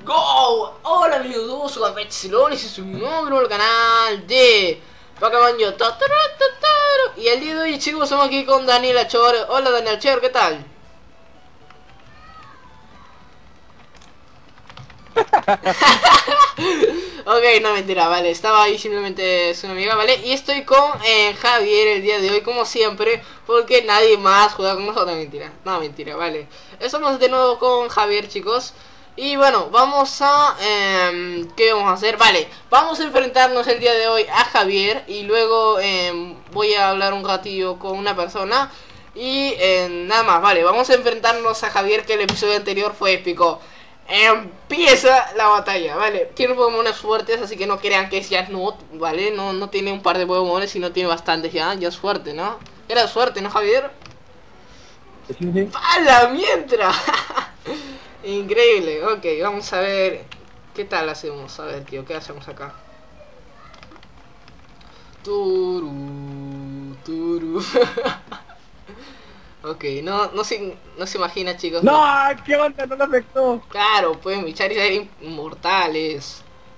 Go! Hola amigos, soy Epsilon y soy un nuevo al canal de Pokémon Yo. Y el día de hoy, chicos, estamos aquí con Daniel Achor. Hola Daniel Achor, ¿qué tal? Ok, no mentira, vale, estaba ahí simplemente es una amiga, ¿vale? Y estoy con Javier el día de hoy, como siempre, porque nadie más juega con nosotros. No mentira, vale. Estamos de nuevo con Javier, chicos. Y bueno, vamos a... ¿qué vamos a hacer? Vale, vamos a enfrentarnos el día de hoy a Javier. Y luego voy a hablar un ratillo con una persona. Y nada más, vale, vamos a enfrentarnos a Javier, que el episodio anterior fue épico. Empieza la batalla, ¿vale? Tiene Pokémones fuertes, así que no crean que es Jasnut, ¿vale? No tiene un par de Pokémones, sino tiene bastantes ya. Ya es fuerte, ¿no? Era suerte, ¿no, Javier? Sí. ¡Hala, mientras! Increíble, ok, vamos a ver qué tal hacemos. A ver, tío, ¿qué hacemos acá? Turu, turu. Ok, no se imagina, chicos. ¡No! ¿Qué onda? No lo afectó. Claro, pues mi Charizard era inmortales.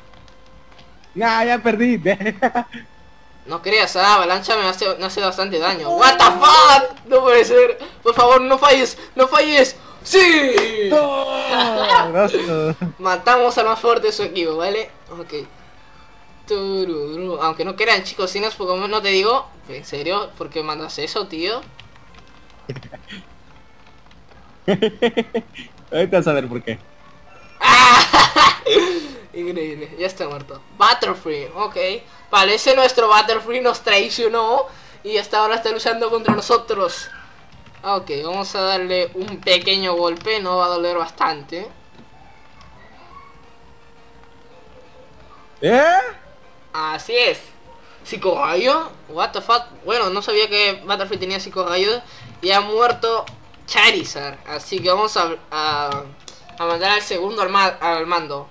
Ya perdí. No creas, Avalancha me hace bastante daño. What the fuck, no puede ser. Por favor, no falles, no falles. ¡Sí! ¡No! Gracias. Matamos al más fuerte de su equipo, ¿vale? Ok. Tururú. Aunque no crean, chicos, si no es Pokémon, no te digo. ¿En serio? ¿Por qué mandas eso, tío? Ahorita vas a ver por qué. ¡Ah! Increíble, ya está muerto. Butterfree, ok. Vale, ese nuestro Butterfree nos traicionó y hasta ahora está luchando contra nosotros. Ok, vamos a darle un pequeño golpe, no va a doler bastante. Así es. ¿Psicorrayo? What the fuck. Bueno, no sabía que Butterfree tenía psicorrayo. Y ha muerto Charizard. Así que vamos a mandar al segundo al mando.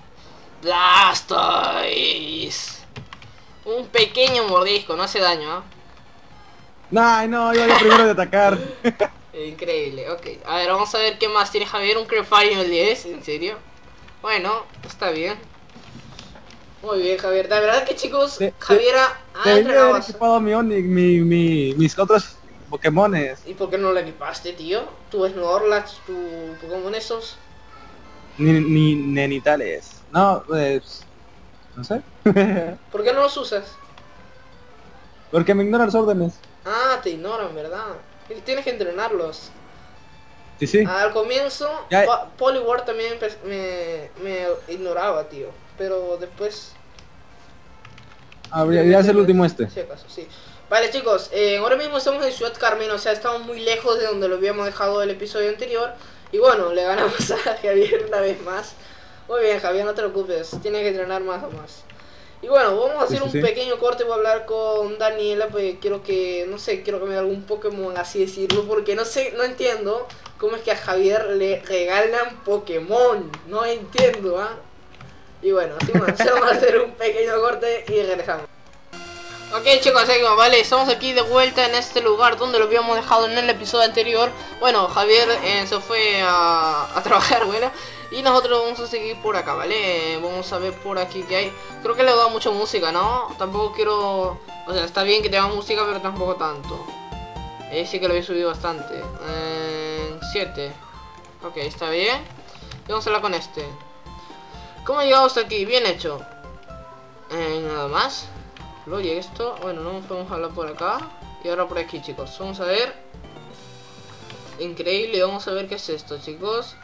Blastoise. Un pequeño mordisco, no hace daño, ¿eh? No, iba yo primero de atacar. Increíble, ok. A ver, vamos a ver qué más tiene Javier. Un Clefairy en el 10, ¿en serio? Bueno, está bien. Muy bien, Javier. La verdad que, chicos, Javier ha Debería entrenado haber equipado mi Onix, mis otros Pokémones. ¿Y por qué no lo equipaste, tío? Tu Snorlax, tu Pokémon esos. Ni nenitales. No, pues... No sé. ¿Por qué no los usas? Porque me ignoran las órdenes. Ah, te ignoran, ¿verdad? Tienes que entrenarlos. Sí. Al comienzo, Ya. Poliwar también me ignoraba, tío. Pero después... Ya es el último este. Si acaso, sí. Vale, chicos, ahora mismo estamos en Ciudad Carmen, o sea, estamos muy lejos de donde lo habíamos dejado el episodio anterior. Y bueno, le ganamos a Javier una vez más. Muy bien, Javier, no te preocupes, tienes que entrenar más o más. Y bueno, vamos a hacer un pequeño corte. Voy a hablar con Daniela, pues quiero que, no sé, quiero que me dé algún Pokémon, así decirlo. Porque no sé, no entiendo cómo es que a Javier le regalan Pokémon. No entiendo, ¿ah? Y bueno, así vamos a hacer un pequeño corte y regresamos. Ok, chicos, seguimos, vale, estamos aquí de vuelta en este lugar donde lo habíamos dejado en el episodio anterior. Bueno, Javier se fue a trabajar, bueno, y nosotros vamos a seguir por acá, ¿vale? Vamos a ver por aquí que hay. Creo que le he dado mucha música, ¿no? Tampoco quiero... O sea, está bien que tenga música, pero tampoco tanto. Sí que lo he subido bastante. 7. Ok, está bien. Y vamos a hablar con este. ¿Cómo llegamos aquí? Bien hecho. Nada más. Oye, esto, bueno, no podemos hablar por acá. Y ahora por aquí, chicos, vamos a ver. Increíble, vamos a ver qué es esto, chicos.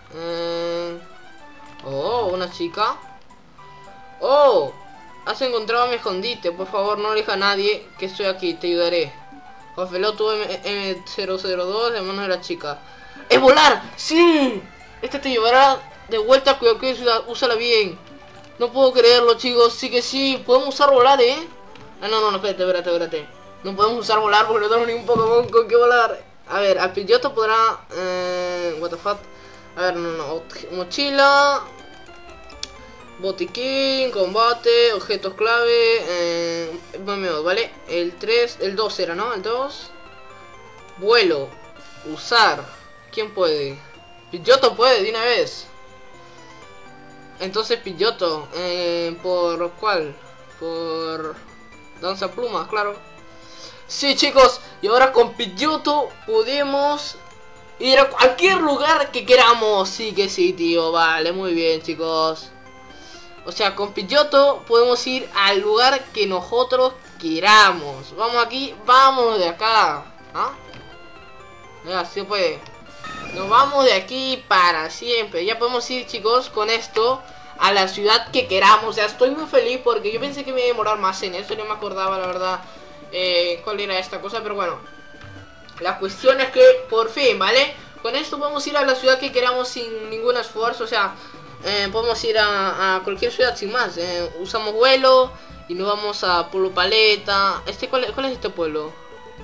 Oh, una chica. Oh, has encontrado mi escondite. Por favor, no elija a nadie, que estoy aquí, te ayudaré. Ofeloto M002, de mano de la chica. ¡Es volar! ¡Sí! Este te llevará de vuelta a cualquier ciudad, úsala bien. No puedo creerlo, chicos, sí que sí. Podemos usar volar, Ah, no, espérate. No podemos usar volar porque no tenemos ni un Pokémon con que volar. A ver, al Pidgeotto podrá... what the fuck. A ver, no. Mochila. Botiquín, combate, objetos clave. ¿Vale? El 3, el 2 era, ¿no? El 2. Vuelo. Usar. ¿Quién puede? Pidgeotto puede, de una vez. Entonces Pidgeotto, ¿por cuál? Por Danza Plumas, claro. Sí, chicos, y ahora con Pidgeotto podemos ir a cualquier lugar que queramos. Sí que sí, tío, vale, muy bien, chicos. O sea, con Pidgeotto podemos ir al lugar que nosotros queramos. Vamos aquí, vamos de acá. ¿Ah? Ya, sí puede. Nos vamos de aquí para siempre. Ya podemos ir, chicos, con esto a la ciudad que queramos. O sea, estoy muy feliz porque yo pensé que me iba a demorar más en eso. No me acordaba, la verdad, cuál era esta cosa. Pero bueno, la cuestión es que por fin, ¿vale? Con esto podemos ir a la ciudad que queramos sin ningún esfuerzo. O sea, podemos ir a cualquier ciudad sin más. Usamos vuelo y nos vamos a Pueblo Paleta. ¿Cuál es este pueblo?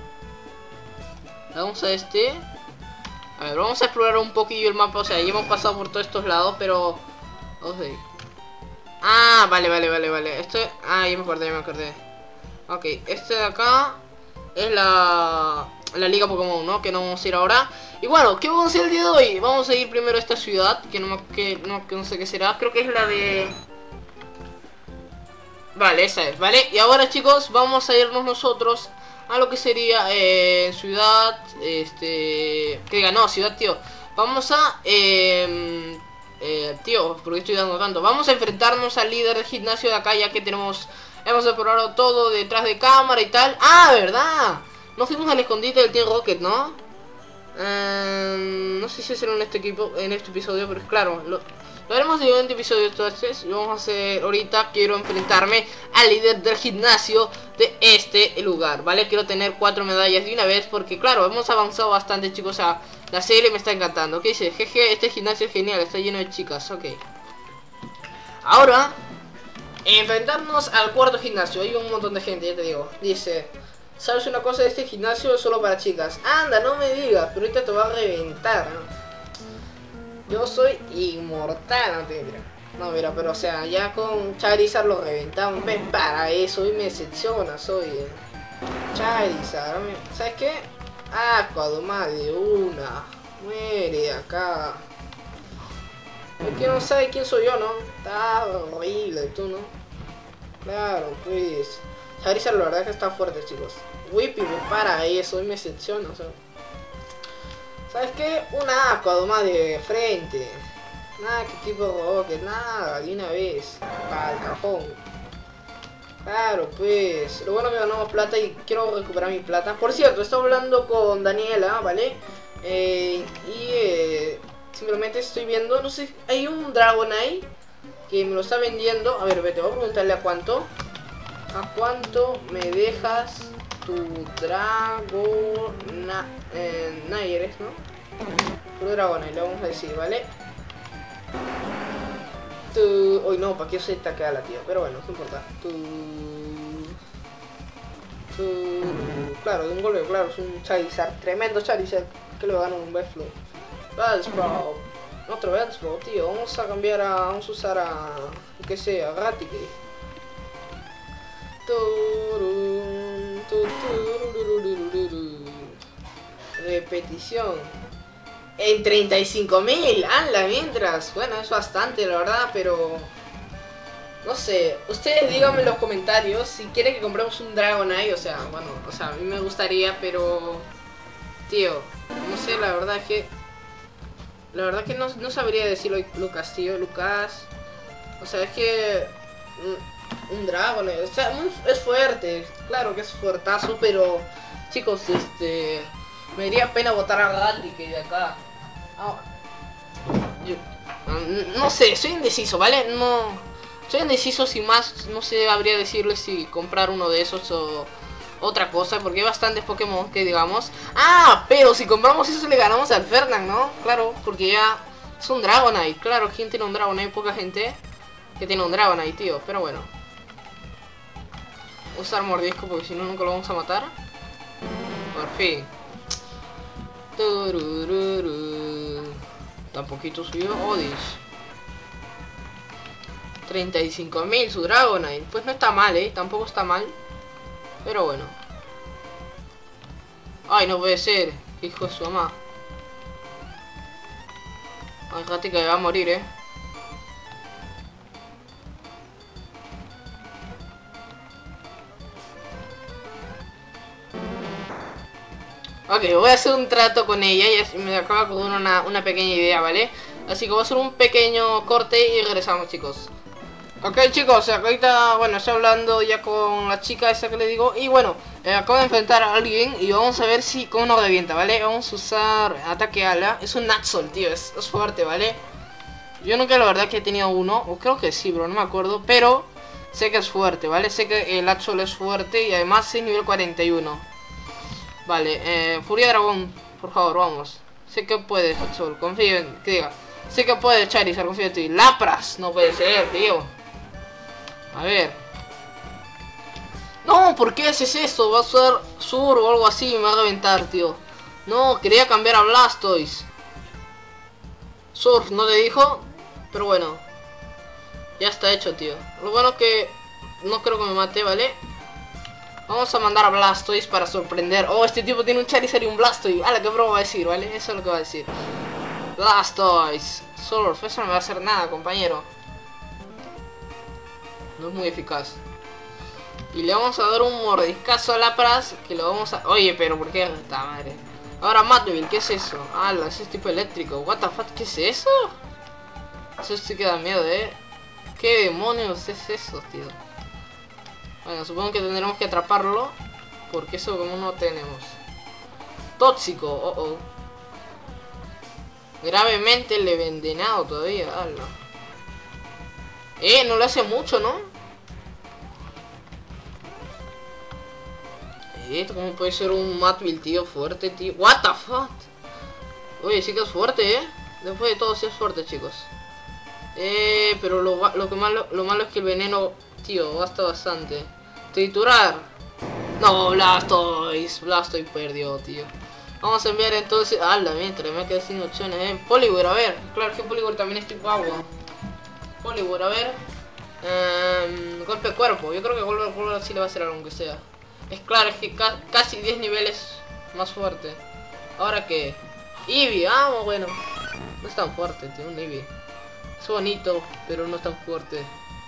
Vamos a este. A ver, vamos a explorar un poquillo el mapa. O sea, ya hemos pasado por todos estos lados, pero... Vamos a ir. Ah, vale. Esto... Ah, ya me acordé. Ok, este de acá es la Liga Pokémon, ¿no? Que no vamos a ir ahora. Y bueno, ¿qué vamos a hacer el día de hoy? Vamos a ir primero a esta ciudad, que no sé qué será. Creo que es la de... Vale, esa es, ¿vale? Y ahora, chicos, vamos a irnos nosotros a lo que sería ciudad, que diga, no, ciudad, tío. Vamos a, tío, ¿por qué estoy dando tanto? Vamos a enfrentarnos al líder del gimnasio de acá, ya que hemos explorado todo detrás de cámara y tal. Ah, ¿verdad? Nos fuimos al escondite del Team Rocket, ¿no? No sé si será en este episodio, pero es claro, lo haremos en un episodio. Entonces vamos a hacer ahorita, quiero enfrentarme al líder del gimnasio de este lugar, ¿vale? Quiero tener 4 medallas de una vez, porque claro, hemos avanzado bastante, chicos. O sea, la serie me está encantando. ¿Qué dice? Jeje, este gimnasio es genial, está lleno de chicas. Ok, ahora enfrentarnos al cuarto gimnasio. Hay un montón de gente, ya te digo. Dice: ¿sabes una cosa? De este gimnasio es solo para chicas. Anda, no me digas, pero ahorita te va a reventar, ¿no? Yo soy inmortal, no, mira, pero o sea, ya con Charizard lo reventamos. Ven, para eso, hoy me decepciona, soy Charizard. ¿Sabes qué? Aquadoma de una. Muere de acá. Es que no sabe quién soy yo, ¿no? Está horrible, tú, ¿no? Claro, pues. Charizard la verdad que está fuerte, chicos. Whippy, para eso, hoy me decepciona, o sea. ¿Sabes qué? Una Aquadoma de frente. Nada que tipo Rocket, nada, de una vez. Para el cajón. Claro, pues. Lo bueno que ganamos plata y quiero recuperar mi plata. Por cierto, estoy hablando con Daniela, ¿vale? Simplemente estoy viendo, no sé, hay un Dragonite que me lo está vendiendo. A ver, vete, voy a preguntarle a cuánto. ¿A cuánto me dejas tu Dragonite, ¿no? Tu Dragonite, le vamos a decir, ¿vale? Uy, no, ¿para qué se te queda la tía? Pero bueno, no importa. Claro, de un golpe, claro, es un Charizard, tremendo Charizard, que le va a ganar un Bellsprout. Bellsprout, otro Bellsprout, tío, vamos a cambiar vamos a usar a, que sea, Raticate. Repetición. En 35.000, ¡hala! Mientras, bueno, es bastante, la verdad, pero... No sé, ustedes díganme en los comentarios si quieren que compremos un Dragonite. O sea, bueno, o sea, a mí me gustaría, pero... Tío, no sé, la verdad que... La verdad que no sabría decirlo, Lucas, tío, Lucas. O sea, es que... Un Dragonite, o sea, es fuerte, claro que es fuertazo, pero... Chicos, me daría pena botar a Raticate de acá. No sé, soy indeciso, ¿vale? Soy indeciso, sin más, no sé, habría decirle si comprar uno de esos o otra cosa, porque hay bastantes Pokémon que digamos. Ah, pero si compramos eso le ganamos al Fernand, ¿no? Claro, porque ya es un Dragonite. Claro, ¿quién tiene un Dragonite? Poca gente que tiene un Dragonite, tío, pero bueno. Usar mordisco porque si no nunca lo vamos a matar. Por fin. Tampoquito subió Odis. 35.000 su Dragonite. Pues no está mal, tampoco está mal. Pero bueno. Ay, no puede ser. Hijo de su mamá. Ay, Raticate que va a morir, Ok, voy a hacer un trato con ella y me acaba con una pequeña idea, ¿vale? Así que voy a hacer un pequeño corte y regresamos, chicos. Ok, chicos, ahorita, bueno, estoy hablando ya con la chica esa que le digo. Y bueno, acabo de enfrentar a alguien y vamos a ver si cómo nos revienta, ¿vale? Vamos a usar ataque ala. Es un Naxol, tío, es fuerte, ¿vale? Yo nunca la verdad que he tenido uno, o creo que sí, pero no me acuerdo. Pero sé que es fuerte, ¿vale? Sé que el Naxol es fuerte y además es nivel 41. Vale, Furia Dragón, por favor, vamos. Sé que puedes, Naxol, confío en que diga. Sé que puedes, Charizard, confío en ti. Lapras, no puede ser, tío. A ver. No, ¿por qué haces eso? Va a ser Sur o algo así y me va a reventar, tío. No, quería cambiar a Blastoise. Sur, no le dijo. Pero bueno. Ya está hecho, tío. Lo bueno es que no creo que me mate, ¿vale? Vamos a mandar a Blastoise para sorprender. Oh, este tipo tiene un Charizard y un Blastoise. Ah, qué broma va a decir, ¿vale? Eso es lo que va a decir. Blastoise. Surf, eso no me va a hacer nada, compañero. No es muy eficaz. Y le vamos a dar un mordiscazo a Lapras. Que lo vamos a... Oye, pero ¿por qué? ¡Esta madre! Ahora Matville, ¿qué es eso? Ah, ese es tipo eléctrico. What the fuck, ¿qué es eso? Eso sí que da miedo, ¿Qué demonios es eso, tío? Bueno, supongo que tendremos que atraparlo. Porque eso como no tenemos. Tóxico, oh. Gravemente le envenenado todavía, hala. No le hace mucho, ¿no? ¿Cómo puede ser un Matville, tío? Fuerte, tío. What the fuck. Oye, sí que es fuerte, Después de todo sí es fuerte, chicos. Pero lo malo es que el veneno, tío, gasta bastante. Triturar. No, Blastoise perdió, tío. Vamos a enviar entonces... ¡Hala, mientras me quedé sin opciones, Poliwhirl, a ver. Claro que Poliwhirl también es tipo agua. Poliwhirl, a ver. Golpe cuerpo. Yo creo que golpe cuerpo sí le va a hacer algo, aunque sea. Es claro, es que casi 10 niveles más fuerte. Ahora que... Eevee, bueno. No es tan fuerte, tío, un Eevee. Es bonito, pero no es tan fuerte.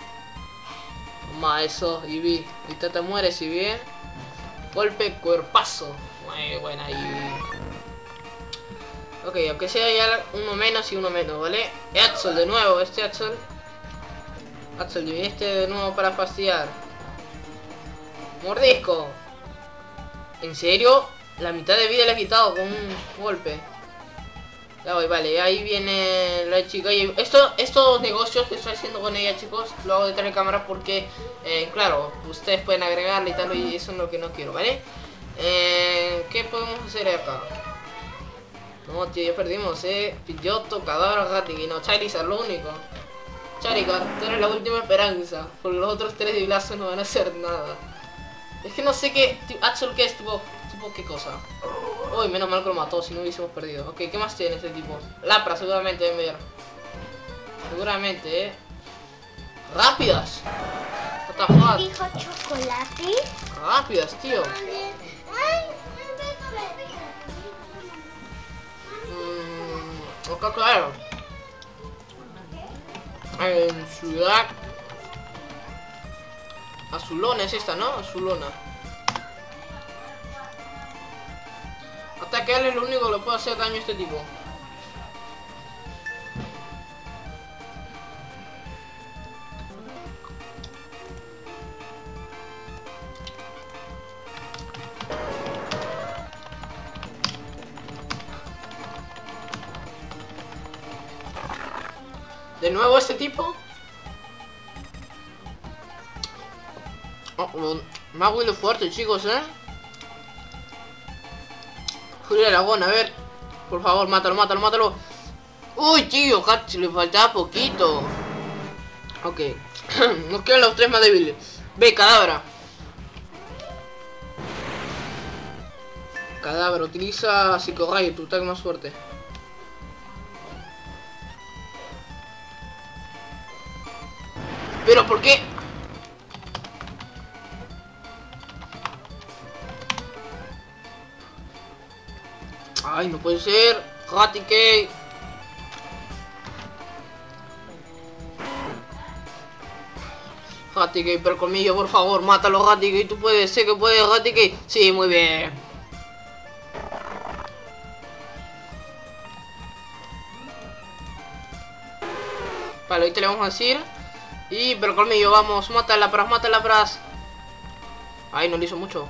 Toma eso, Eevee. Ahorita te mueres, Eevee. Golpe cuerpazo. Muy buena, Eevee. Ok, aunque sea ya uno menos y uno menos, ¿vale? Axel de nuevo, Axel. Axel, viniste de nuevo para fastidiar. Mordisco. ¿En serio? La mitad de vida le he quitado con un golpe. Ya voy, vale, ahí viene la chica. Y estos negocios que estoy haciendo con ella, chicos, lo hago detrás de cámara porque, claro, ustedes pueden agregarle y tal, y eso es lo que no quiero, ¿vale? ¿Qué podemos hacer acá? No, tío, ya perdimos, Pidgeotto, Kadabra, Raticate, no, Charizard, lo único. Charizard, tú eres la última esperanza, porque los otros 3 de Blasto no van a hacer nada. Es que no sé qué, Axel, ¿qué es? Tipo, ¿qué cosa? Uy, menos mal que lo mató, si no hubiésemos perdido. Ok, ¿qué más tiene este tipo? Lapra, seguramente deben ver. Seguramente, Rápidas. What the fuck? ¿Dijo chocolate? Rápidas, tío. Ok, claro. En Ciudad Azulona es esta, ¿no? Azulona. Hasta que él es lo único que le puede hacer daño a este tipo. De nuevo este tipo. Más huele fuerte, chicos, Furia de Dragón, a ver. Por favor, mátalo. Uy, tío, le faltaba poquito. Ok. Nos quedan los 3 más débiles. Ve, Kadabra. Kadabra, utiliza Psicorrayo, tu tag más fuerte. ¿Pero por qué? Ay, no puede ser. Raticate. Raticate, pero colmillo, por favor, mátalo, Raticate. Tú puedes, sé que puedes, Raticate. Sí, muy bien. Vale, ahorita le vamos a decir. Y, pero colmillo, vamos, mátala, pras, mátala, pras. Ay, no le hizo mucho.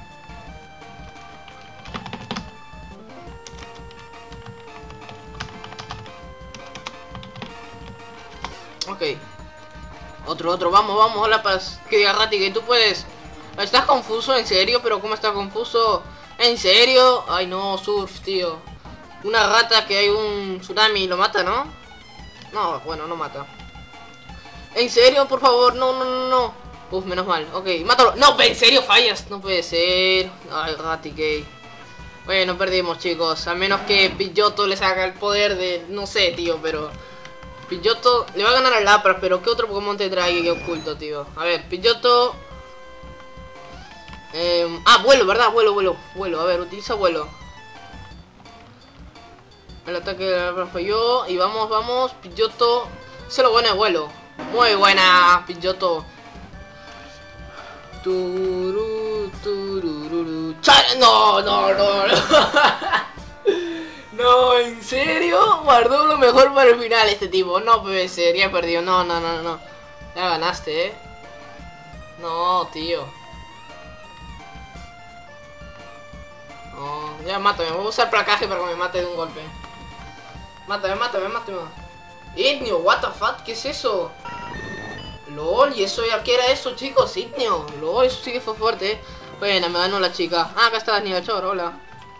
Ok. Otro, vamos, hola, paz. Que diga Rati, que tú puedes. ¿Estás confuso? ¿En serio? ¿Pero cómo estás confuso? ¿En serio? Ay, no, Surf, tío. Una rata que hay un tsunami lo mata, ¿no? No, bueno, no mata. ¿En serio? Por favor, no. Uf, menos mal, ok, mátalo. No, ¿en serio fallas? No puede ser. Ay, Raticate. Bueno, perdimos, chicos. A menos que Pidgeotto le saca el poder de... No sé, tío, pero... Pidgeotto le va a ganar a Lapras, pero ¿qué otro Pokémon te trae que oculto, tío? A ver, Pidgeotto... vuelo, ¿verdad? Vuelo, a ver, utiliza vuelo. El ataque de Lapras falló. Y vamos, Pidgeotto. Se lo bueno de vuelo. Muy buena, Pidgeotto. No. No, ¿en serio? Guardó lo mejor para el final este tipo. No puede ser, ya perdió. No. Ya ganaste, No, tío. No, ya mátame. Voy a usar placaje para que me mate de un golpe. Mátame. Igneo, what the fuck, ¿qué es eso? LOL, ¿y eso ya qué era eso, chicos? Igneo, LOL, eso sí que fue fuerte, Bueno, me ganó la chica. Acá está Daniel Chor, hola.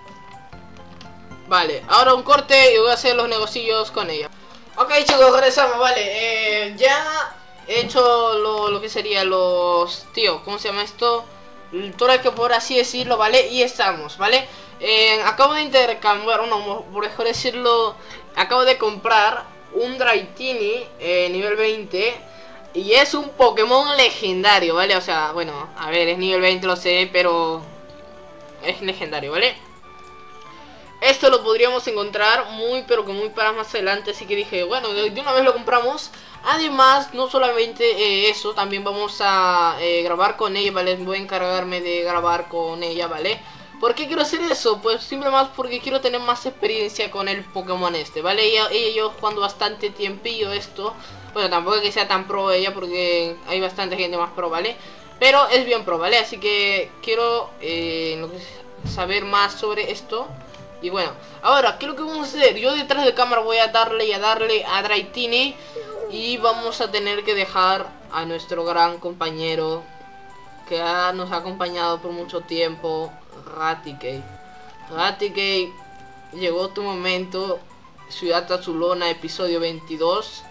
Vale, ahora un corte y voy a hacer los negocios con ella. Ok, chicos, regresamos, vale. Ya he hecho lo que sería los... Tío, ¿cómo se llama esto? Todo que por así decirlo, ¿vale? Y estamos, ¿vale? Acabo de intercambiar, no, por mejor decirlo, acabo de comprar un Dratini nivel 20 y es un Pokémon legendario, ¿vale? O sea, bueno, a ver, es nivel 20, lo sé, pero es legendario, ¿vale? Esto lo podríamos encontrar pero que muy para más adelante, así que dije, bueno, de una vez lo compramos. Además, no solamente eso, también vamos a grabar con ella, ¿vale? Voy a encargarme de grabar con ella, ¿vale? ¿Por qué quiero hacer eso? Pues simplemente porque quiero tener más experiencia con el Pokémon este, ¿vale? Ella y yo jugando bastante tiempillo esto. Bueno, tampoco es que sea tan pro ella porque hay bastante gente más pro, ¿vale? Pero es bien pro, ¿vale? Así que quiero saber más sobre esto. Y bueno, ahora, ¿qué es lo que vamos a hacer? Yo detrás de cámara voy a darle a Dratini. Y vamos a tener que dejar a nuestro gran compañero que nos ha acompañado por mucho tiempo, Raticate. Raticate, llegó tu momento. Ciudad Azulona, episodio 22.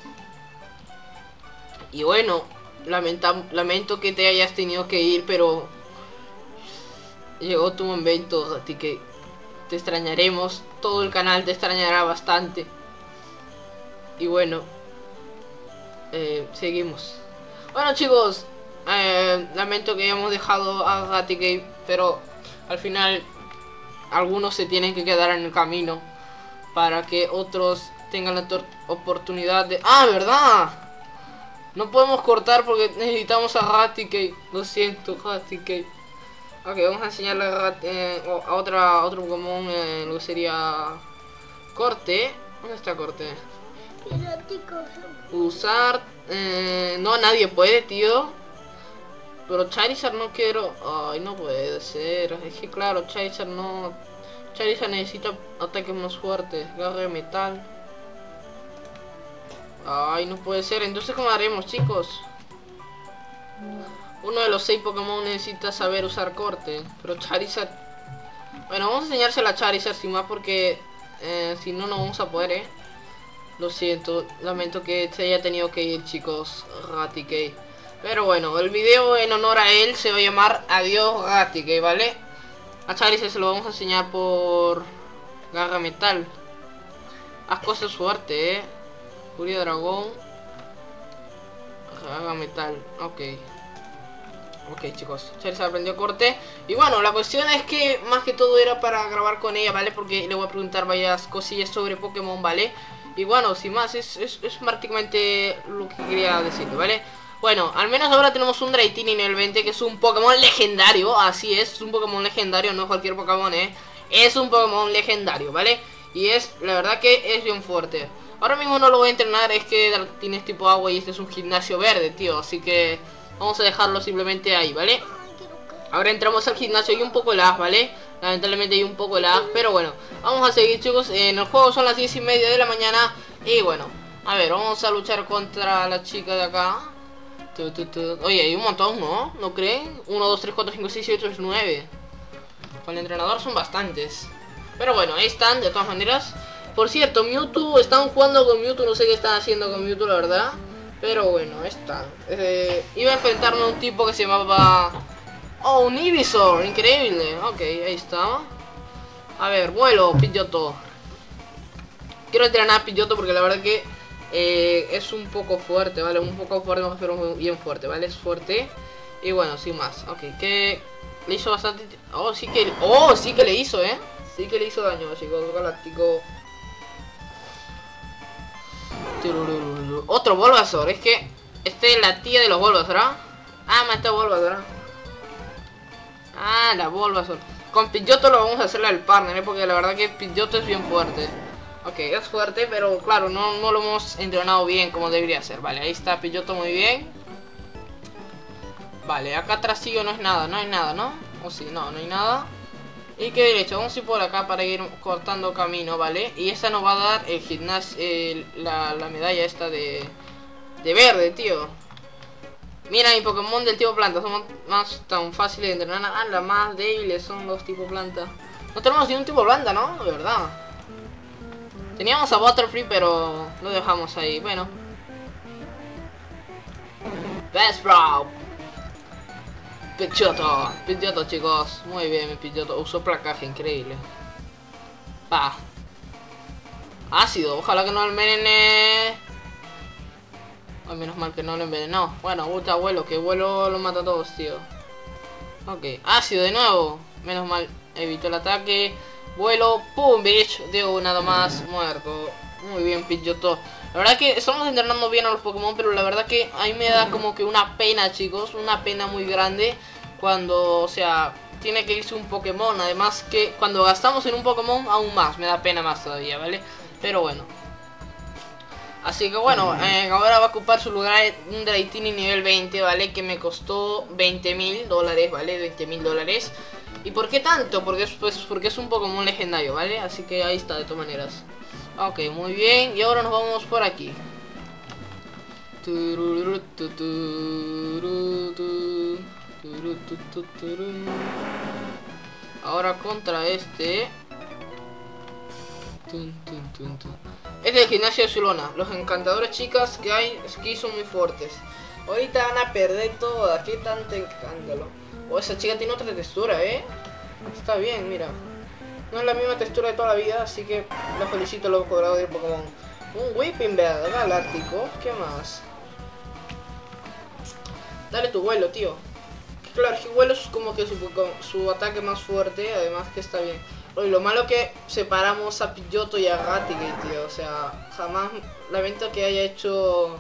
Y bueno, lamento que te hayas tenido que ir, pero llegó tu momento, Raticate. Te extrañaremos, todo el canal te extrañará bastante. Y bueno, seguimos. Bueno, chicos, lamento que hayamos dejado a Raticate, pero al final algunos se tienen que quedar en el camino para que otros tengan la oportunidad de... ¡Ah, verdad! No podemos cortar porque necesitamos a Raticate. Lo siento, Raticate. Ok, vamos a enseñarle a otro Pokémon lo que sería corte. ¿Dónde está corte? Usar... no, nadie puede, tío. Pero Charizard no quiero... Ay, no puede ser. Es que claro, Charizard no... Charizard necesita ataques más fuertes. Garra de metal. Ay, no puede ser. Entonces, ¿cómo haremos, chicos? Uno de los 6 Pokémon necesita saber usar corte. Pero Charizard... Bueno, vamos a enseñárselo a Charizard sin más porque... si no, no vamos a poder, Lo siento, lamento que se haya tenido que ir, chicos, Raticate. Pero bueno, el video en honor a él se va a llamar Adiós Raticate, ¿vale? A Charizard se lo vamos a enseñar por Garra Metal. Haz cosas suerte, Furia Dragón. Garra Metal, ok. Ok, chicos, Charizard aprendió corte. Y bueno, la cuestión es que más que todo era para grabar con ella, ¿vale? Porque le voy a preguntar varias cosillas sobre Pokémon, ¿vale? Y bueno, sin más, es prácticamente lo que quería decirle, ¿vale? Bueno, al menos ahora tenemos un Dratini nivel 20, que es un Pokémon legendario. Así es un Pokémon legendario, no es cualquier Pokémon, Es un Pokémon legendario, ¿vale? Y la verdad que es bien fuerte. Ahora mismo no lo voy a entrenar, es que tienes tipo agua y este es un gimnasio verde, tío. Así que vamos a dejarlo simplemente ahí, ¿vale? Ahora entramos al gimnasio y un poco lag, ¿vale? Lamentablemente hay un poco de lag, pero bueno, vamos a seguir, chicos. En el juego son las 10:30 de la mañana. Y bueno, a ver, vamos a luchar contra la chica de acá. Oye, hay un montón, ¿no? ¿No creen? 1, 2, 3, 4, 5, 6, 7, 8, 9. Con el entrenador son bastantes. Pero bueno, ahí están, de todas maneras. Por cierto, Mewtwo, están jugando con Mewtwo. No sé qué están haciendo con Mewtwo, la verdad. Pero bueno, ahí están. Iba a enfrentarme a un tipo que se llamaba... Oh, un Ivysaur, increíble. Ok, ahí está. A ver, vuelo, Pidgeotto. Quiero entrenar a Pidgeotto porque la verdad que es un poco fuerte, ¿vale? Un poco fuerte, pero bien fuerte, ¿vale? Es fuerte. Y bueno, sin más. Ok, que le hizo bastante... Oh, sí que le hizo, ¿eh? Sí que le hizo daño, chicos. Galáctico. Otro Bulbasaur. Es que este es la tía de los Bulbasaur, ¿verdad? Ah, me está Bulbasaur. Ah, la Bulbasaur. Con Pidgeotto lo vamos a hacer al partner, ¿eh? Porque la verdad que Pidgeotto es bien fuerte. Ok, es fuerte, pero claro, no lo hemos entrenado bien como debería ser. Vale, ahí está Pidgeotto muy bien. Vale, acá atrás sí no es nada, no hay nada, ¿no? O sí, no hay nada. Y que derecho, vamos a ir por acá para ir cortando camino, ¿vale? Y esta nos va a dar el gimnasio, la medalla esta de verde, tío. Mira, mi Pokémon del tipo planta son más tan fáciles de entrenar. Ah, las más débiles son los tipo planta. No tenemos ni un tipo planta, ¿no? De verdad. Teníamos a Butterfree, pero lo dejamos ahí. Bueno. Bellsprout. Pidgeotto, chicos. Muy bien, mi Pidgeotto. Usó placaje, increíble. Va. Ácido, ojalá que no envenene. Ay, menos mal que no lo envenenó. Bueno, gusta vuelo, que vuelo lo mata a todos, tío. Ok, ácido de nuevo. Menos mal, evitó el ataque. Vuelo, pum, bitch. De nada más, muerto. Muy bien, Pidgeotto. La verdad que estamos entrenando bien a los Pokémon, pero la verdad que a mí me da como que una pena, chicos. Una pena muy grande cuando, o sea, tiene que irse un Pokémon. Además que cuando gastamos en un Pokémon, aún más. Me da pena más todavía, ¿vale? Pero bueno. Así que bueno, ahora va a ocupar su lugar un Dratini nivel 20, ¿vale? Que me costó $20.000, ¿vale? $20.000. ¿Y por qué tanto? Porque es un Pokémon legendario, ¿vale? Así que ahí está, de todas maneras. Ok, muy bien. Y ahora nos vamos por aquí. Ahora contra este. Este es el gimnasio de Zulona. Los encantadores chicas que hay aquí son muy fuertes. Ahorita van a perder todas. ¿Qué tanto escándalo? Oh, esa chica tiene otra textura, ¿eh? Está bien, mira. No es la misma textura de toda la vida, así que los felicito a los jugadores de Pokémon. Un Whipping Bell galáctico. ¿Qué más? Dale tu vuelo, tío. Claro, el vuelo es como que su ataque más fuerte, además que está bien. Oye, lo malo que separamos a Pidgeotto y a Raticate, tío. O sea, jamás... Lamento que haya hecho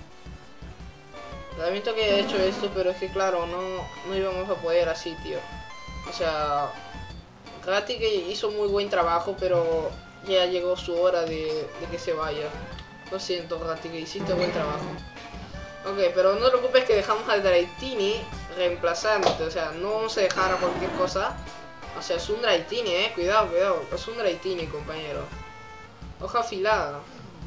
esto, pero es que claro, no íbamos a poder así, tío. O sea, Raticate hizo muy buen trabajo, pero ya llegó su hora de que se vaya. Lo siento, Raticate, hiciste buen trabajo. Ok, pero no te preocupes que dejamos al Dratini reemplazante. O sea, no vamos a dejar a cualquier cosa. O sea, es un Dratini, cuidado, es un Dratini, compañero. Hoja afilada.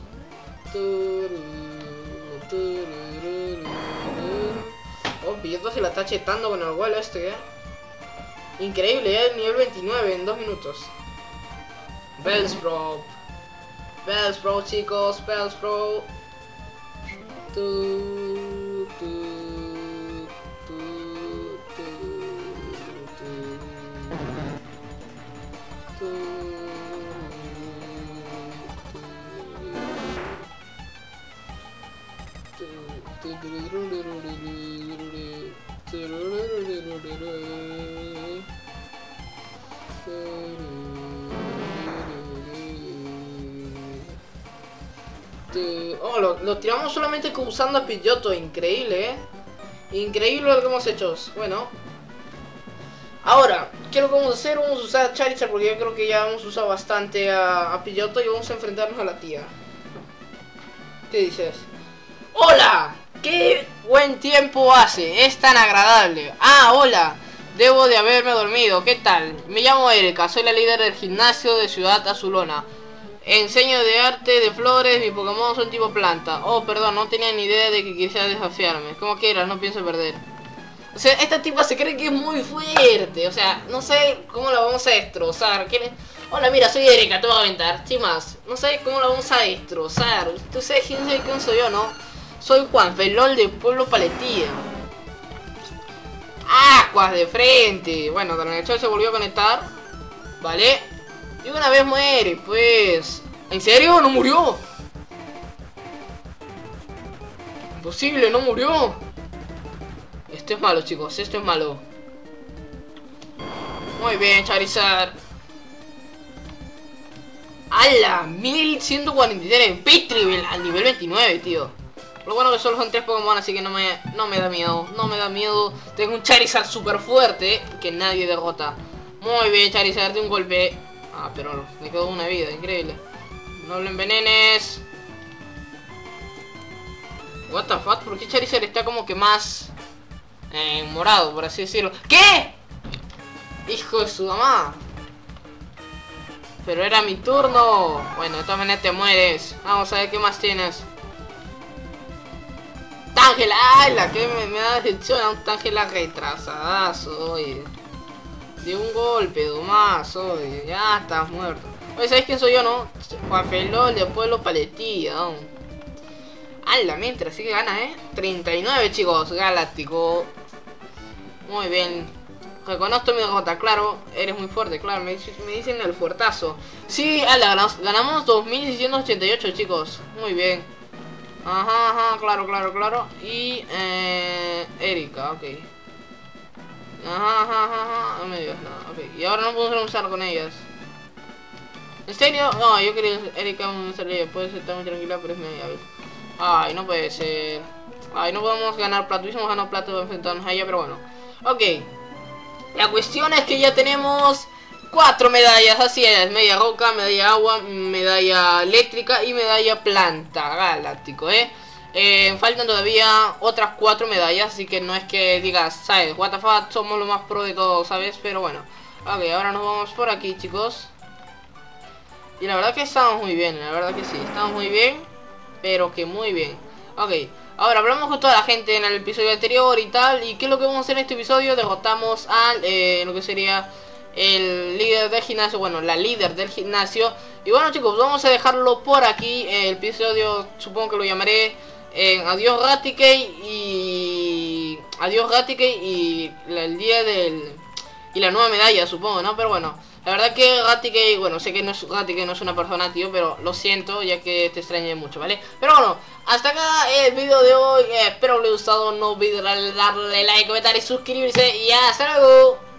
Oh, Pidgeotto se la está chetando con el vuelo este, Increíble, nivel 29 en 2 minutos. Bellsprout, chicos, Bellsprout. Oh, lo tiramos solamente usando a Pidgeotto, increíble, Increíble lo que hemos hecho. Bueno, ahora, ¿qué es lo que vamos a hacer? Vamos a usar a Charizard porque yo creo que ya hemos usado bastante a Pidgeotto y vamos a enfrentarnos a la tía. ¿Qué dices? ¡Hola! ¡Qué buen tiempo hace! Es tan agradable. Ah, hola. Debo de haberme dormido. ¿Qué tal? Me llamo Erika. Soy la líder del gimnasio de Ciudad Azulona. Enseño de arte de flores. Mi Pokémon son tipo planta. Oh, perdón. No tenía ni idea de que quisieras desafiarme. Como quieras. No pienso perder. O sea, esta tipa se cree que es muy fuerte. O sea, no sé cómo la vamos a destrozar. Hola, mira, soy Erika, te voy a aventar. Sin más, no sé cómo la vamos a destrozar. ¿Tú sabes quién soy yo, no? Soy Juan Felol del pueblo Paletía. Aguas de frente. Bueno, Dragonechal se volvió a conectar. Vale. Y una vez muere, pues. ¿En serio? ¿No murió? Imposible, no murió. Esto es malo, chicos, esto es malo. Muy bien, Charizard. ¡Hala! 1143 Petrivel al nivel 29, tío. Lo bueno que solo son 3 Pokémon, así que no me da miedo. No me da miedo. Tengo un Charizard súper fuerte que nadie derrota. Muy bien, Charizard, de un golpe. Ah, pero me quedó una vida, increíble. No lo envenenes. What the fuck, ¿por qué Charizard está como que más morado, por así decirlo? ¿Qué? Hijo de su mamá. Pero era mi turno. Bueno, de todas maneras te mueres. Vamos a ver qué más tienes. Tangela, ay, la que me da decepción a un Tangela retrasadazo, oye. De un golpe, nomás, oye. Ya estás muerto. Oye, ¿sabes quién soy yo, no? Juan Felol de pueblo Paletía, ¿no? Ala, mientras, sí que gana, 39, chicos, galáctico. Muy bien. Reconozco mi derrota, claro, eres muy fuerte, claro, me dicen el fuertazo. Sí, ala, ganamos 2688, chicos, muy bien. Ajá, claro. Y, Erika, ok. Ajá, no me digas nada, ok. Y ahora no podemos usar con ellas. ¿En serio? No, yo quería Erika me salía, puede ser estar muy tranquila, pero es media vez. Ay, no puede ser. Ay, no podemos ganar plata, hubiésemos ganado plata para enfrentarnos a ella, pero bueno. Ok. La cuestión es que ya tenemos 4 medallas, así es, media roca, medalla agua, medalla eléctrica y medalla planta galáctico, faltan todavía otras 4 medallas, así que no es que digas, ¿sabes? What the fuck, somos lo más pro de todo, ¿sabes? Pero bueno, ok, ahora nos vamos por aquí, chicos. Y la verdad que estamos muy bien, la verdad que sí, estamos muy bien, pero que muy bien. Ok. Ahora hablamos con toda la gente en el episodio anterior y tal. ¿Y qué es lo que vamos a hacer en este episodio? Derrotamos al lo que sería el líder del gimnasio. Bueno, la líder del gimnasio. Y bueno, chicos, vamos a dejarlo por aquí. El episodio supongo que lo llamaré Adiós Raticate y... Adiós Raticate y el día del... Y la nueva medalla, supongo, ¿no? Pero bueno, la verdad que Raticate, bueno, sé que Raticate no es una persona, tío, pero lo siento, ya que te extrañé mucho, ¿vale? Pero bueno, hasta acá el vídeo de hoy, espero que les haya gustado, no olviden darle like, comentar y suscribirse, y hasta luego.